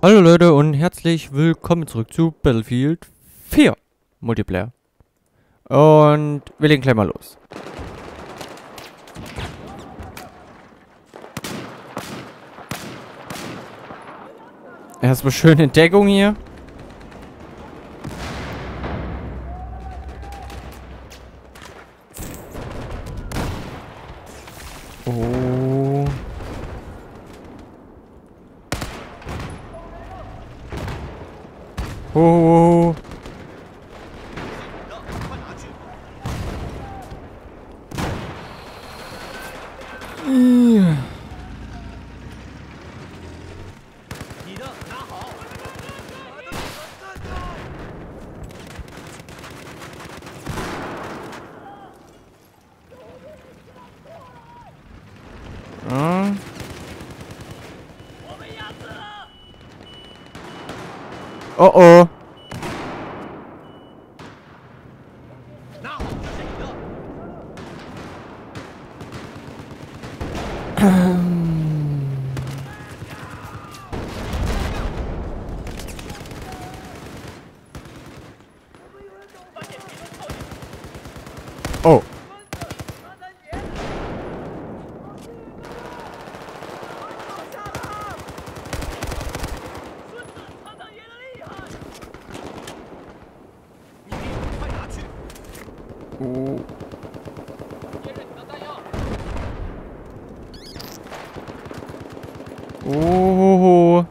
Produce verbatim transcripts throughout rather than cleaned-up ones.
Hallo Leute und herzlich willkommen zurück zu Battlefield vier Multiplayer. Und wir legen gleich mal los. Erstmal schöne Deckung hier. Oh. Oh. Ja. Ah. Oh oh. Oh. Oh. Oh.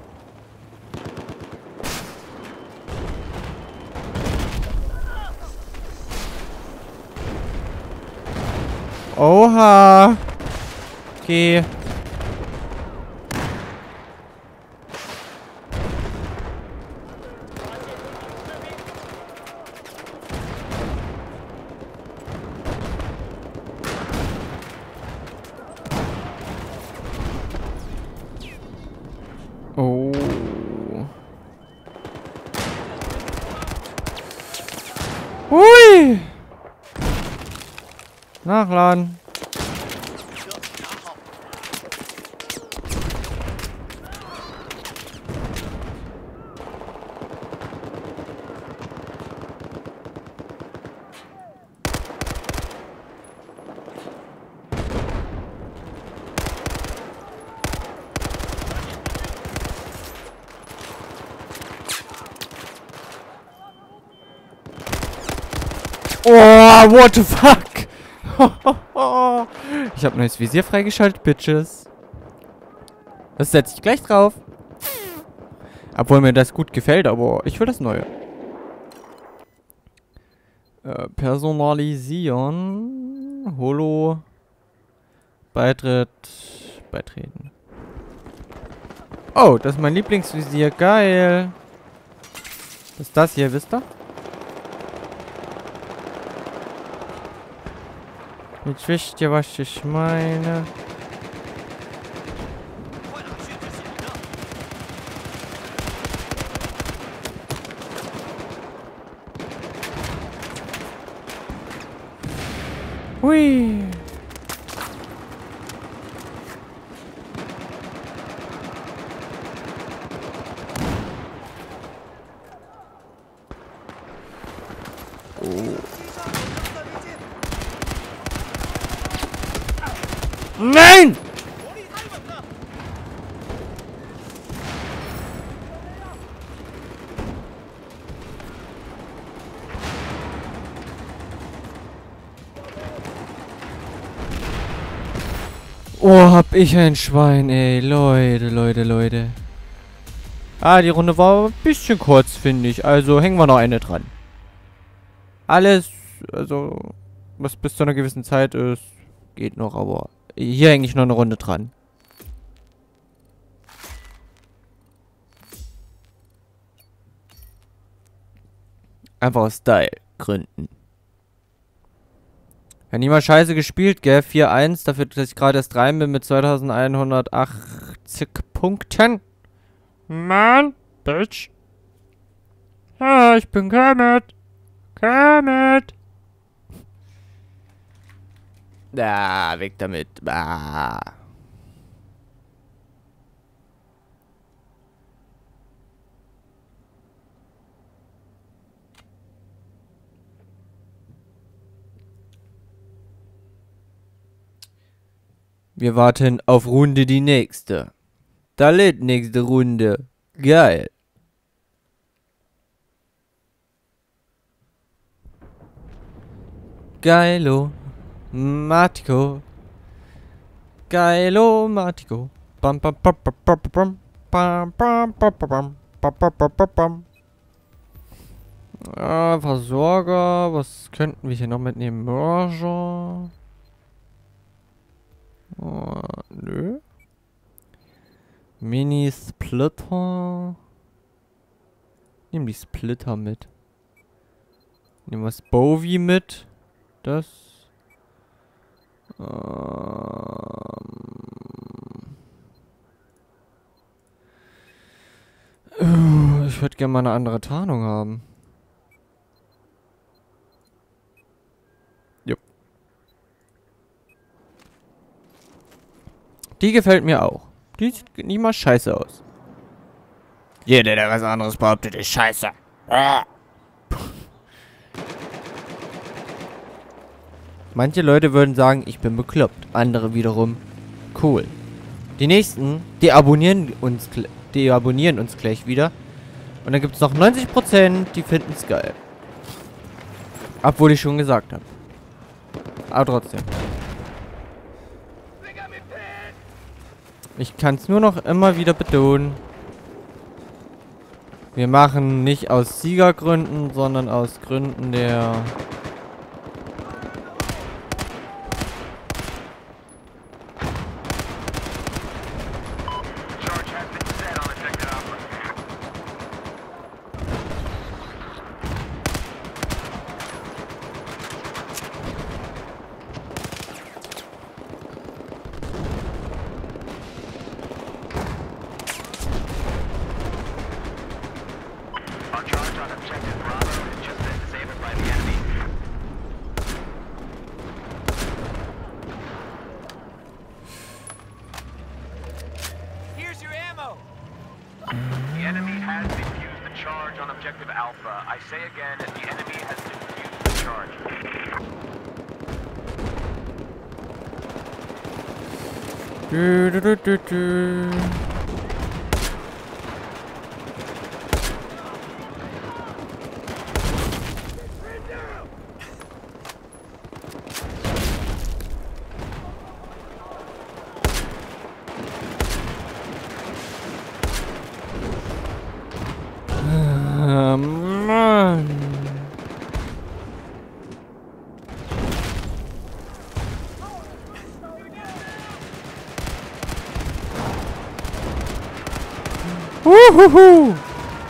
Oha. Okay. Oh. Hui. Nachladen. Oh, what the fuck? Ich habe neues Visier freigeschaltet, Bitches. Das setze ich gleich drauf. Obwohl mir das gut gefällt, aber ich will das Neue. Äh, personalisieren. Holo. Beitritt. Beitreten. Oh, das ist mein Lieblingsvisier. Geil. Was ist das hier, wisst ihr? Jetzt wisst ihr, was ich meine. Hui. Oh. Nein! Oh, hab ich ein Schwein, ey. Leute, Leute, Leute. Ah, die Runde war ein bisschen kurz, finde ich. Also hängen wir noch eine dran. Alles, also, was bis zu einer gewissen Zeit ist, geht noch, aber hier hänge ich noch eine Runde dran. Einfach aus Style-Gründen. Ja, niemals scheiße gespielt, gell? vier eins, dafür, dass ich gerade erst rein bin mit zweitausendeinhundertachtzig Punkten. Mann, Bitch. Ja, ich bin Kermit. Kermit. Ah, weg damit. Ah. Wir warten auf Runde die nächste. Da lädt nächste Runde. Geil. Geilo. Matiko. Geilo Matiko. Bam bam bam bam bam bam bam bam bam bam bam bam bam bam. Ah, Versorger. Was könnten wir hier noch mitnehmen? Mörser. Oh, nö. Mini-Splitter. Nehmen die Splitter mit. Nehmen wir das Bowie mit. Das. Ähm. Uh, ich würde gerne mal eine andere Tarnung haben. Jupp. Die gefällt mir auch. Die sieht nicht mal scheiße aus. Jeder, der was anderes behauptet, ist scheiße. Ah. Manche Leute würden sagen, ich bin bekloppt. Andere wiederum, cool. Die nächsten, die abonnieren uns, die abonnieren uns gleich wieder. Und dann gibt es noch neunzig Prozent, die finden es geil. Obwohl ich schon gesagt habe. Aber trotzdem. Ich kann es nur noch immer wieder betonen. Wir machen nicht aus Siegergründen, sondern aus Gründen der... The enemy has defused the charge on objective Alpha. I say again, the enemy has defused the charge. Du, du, du, du, du. Ah, Mann. Uhuhu.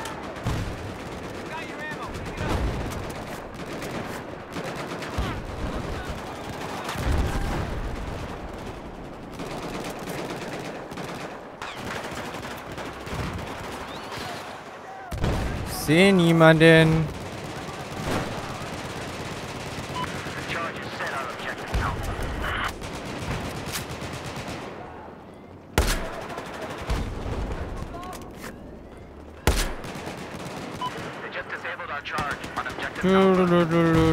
Ich sehe niemanden. The charge is set on objective Alpha. They just disabled our charge on objective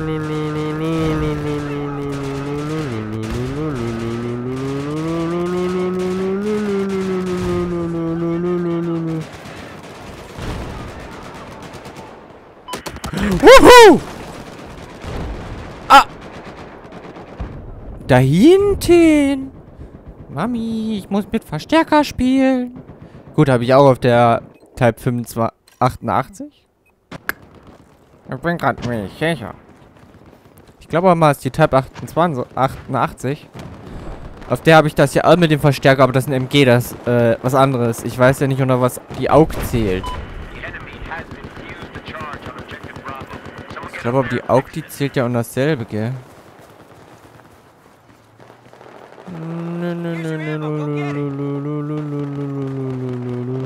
Wuhu! Ah! Da hinten! Mami, ich muss mit Verstärker spielen. Gut, habe ich auch auf der Type fünfundzwanzig, achtundachtzig? Ich bin gerade nicht sicher. Ich glaube mal, ist die Type achtundzwanzig, achtundachtzig. Auf der habe ich das ja auch mit dem Verstärker, aber das ist ein M G, das ist äh, was anderes. Ich weiß ja nicht, unter was die A U G zählt. Ich glaube, aber die A U G, die zählt ja unter dasselbe, gell? Nö, nö, nö, nö, nö, nö, nö, nö, nö, nö, nö.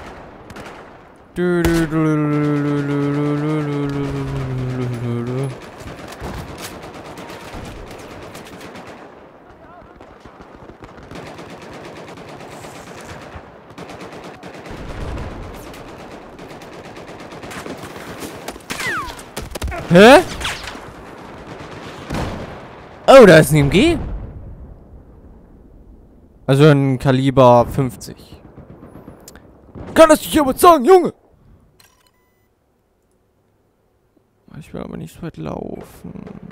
Du, du, du, du, du, du, du, du, du, du, du, du. Hä? Oh, da ist ein M G. Also ein Kaliber fünfzig. Kann das nicht jemand sagen, Junge? Ich will aber nicht so weit laufen.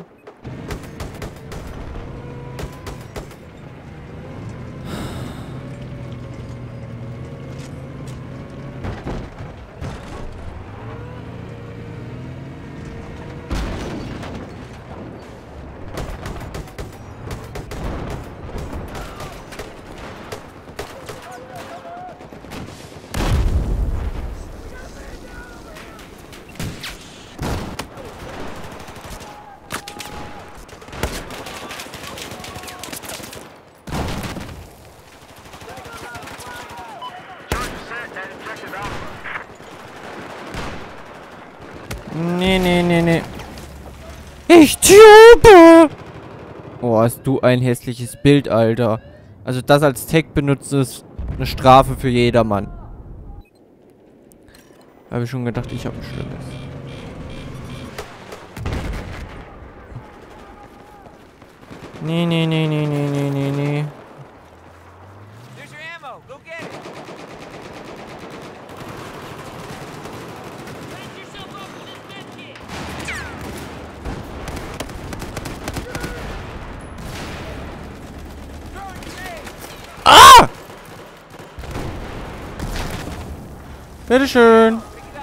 Nee, nee, nee, nee. Ich tube! Oh, hast du ein hässliches Bild, Alter. Also das als Tag benutzen ist eine Strafe für jedermann. Habe ich schon gedacht, ich habe ein schlimmes. Nee, nee, nee, nee, nee, nee, nee, nee. There's your ammo. Go get it. Ah! Bitteschön.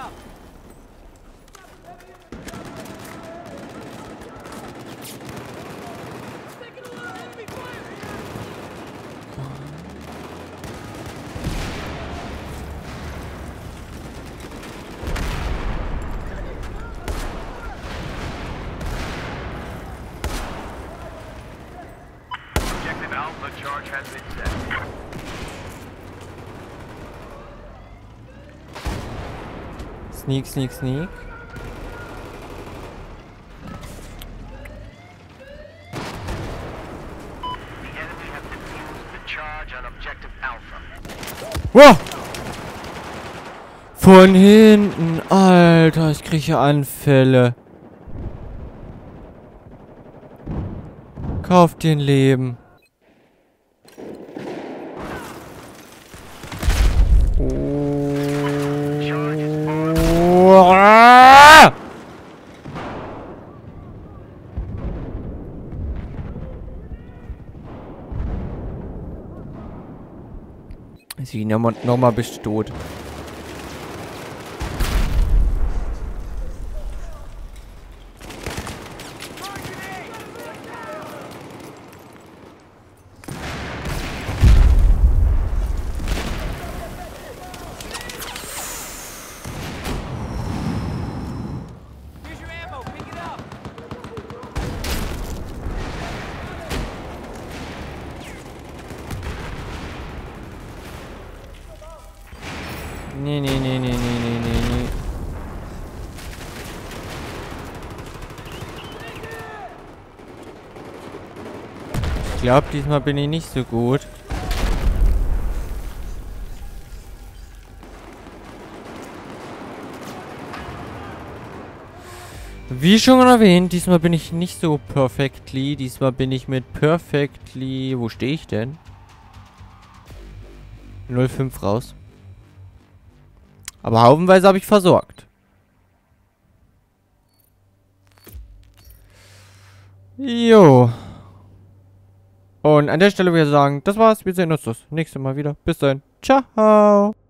Objective Alpha charge has been set. Sneak, sneak, sneak. The enemy has defused the charge on Objective Alpha. Wow! Von hinten, Alter, ich kriege Anfälle. Kauf dir ein Leben. Oh. Ah! Sie nochmal noch mal bist du tot. Here's your ammo. Pick it up. Nee, nee, nee, nee, nee, nee, nee, nee. Ich glaube, diesmal bin ich nicht so gut. Wie schon erwähnt, diesmal bin ich nicht so perfectly. Diesmal bin ich mit perfectly... Wo stehe ich denn? null fünf raus. Aber haufenweise habe ich versorgt. Jo. Und an der Stelle würde ich sagen, das war's. Wir sehen uns das nächste Mal wieder. Bis dahin. Ciao.